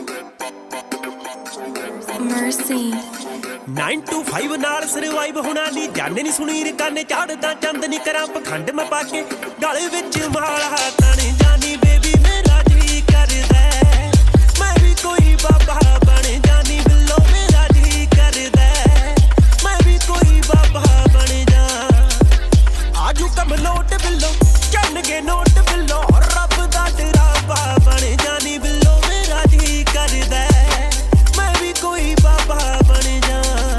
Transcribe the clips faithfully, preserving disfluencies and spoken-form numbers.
Mercy nine two five नाल survive होना नी जाने नी सुनी रकाने चाड़दा चंद नी करा पखंड मैं पाके गले विच माला तने जानी बेबी मेरा जी करदा मैं भी कोई बाबा बन जानी बिल्लो मेरा जी करदा मैं भी कोई बाबा बन जा आजू कम लोट बिल्लो चन के नोट बिल्लो रब दा डरावा बन जानी बिल्लो मेरा जी करदा मैं भी कोई बाबा बन जा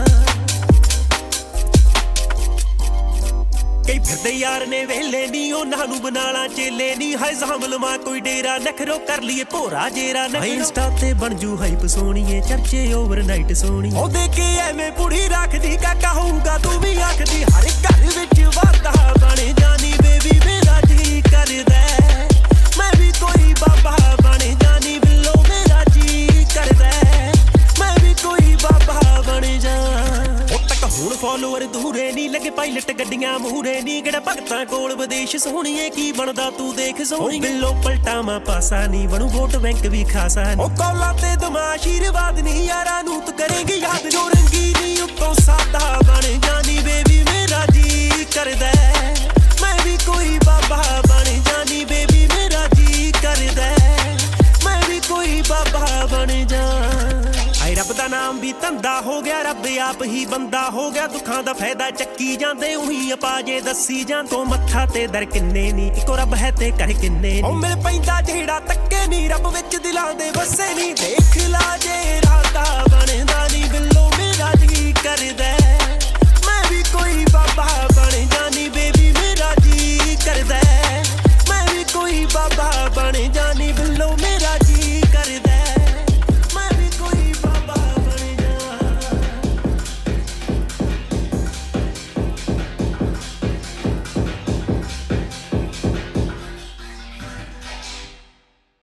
कई फिरदे यार ने वेले नी उन्हां नूं बनाला चेले नी हाय सामल मां कोई डेरा नखरो कर लिए भोरा जेरा नखरो इंस्टा ते बन जू हाइप सोणीए चर्चे ओवरनाइट सोणी ओ देखे एवें पुड़ी रखदी काका होऊगा तू भी आखदी हर घर विच वादा बन जानी बेबी मेरा जी करदा मैं भी कोई बाबा बन जानी बिल्लो मेरा जी करदा मैं भी कोई बाबा बन जा हुण फॉलोअर दूरे नी लगे पायलट गड्डियां मूहरे नी गड़ा भगतां कोल विदेश सोहणीए की बनदा तू देख सोहणी बिल्लो पलटावां पासा नी बनू वोट बैंक भी खासा ओ कौला ते दमा आशीर्वाद नी यारां नूं तू करेंगी याद जो रंगीनी उत्तों सादा बन जानी बेबी मेरा जी करदा मैं भी कोई बाबा बन जानी बेबी मेरा जी करदा मैं भी कोई बाबा बन जा रब दा नाम भी धंधा हो गया रब आप ही बंदा हो गया दुखां दा फायदा चक्की जांदे उही अपाजे दसी जां तो मत्था ते दर किन्ने नी इको रब है ते कर किन्ने नी ओ मिल पैंदा जेड़ा तक्के नी रब विच दिलां दे वसे नी देख